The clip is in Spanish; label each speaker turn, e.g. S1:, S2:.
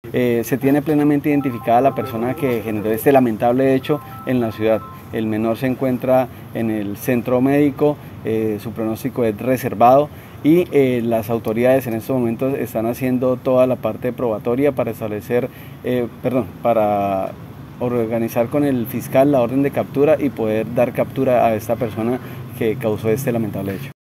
S1: Se tiene plenamente identificada la persona que generó este lamentable hecho en la ciudad. El menor se encuentra en el centro médico, su pronóstico es reservado y las autoridades en estos momentos están haciendo toda la parte probatoria para para organizar con el fiscal la orden de captura y poder dar captura a esta persona que causó este lamentable hecho.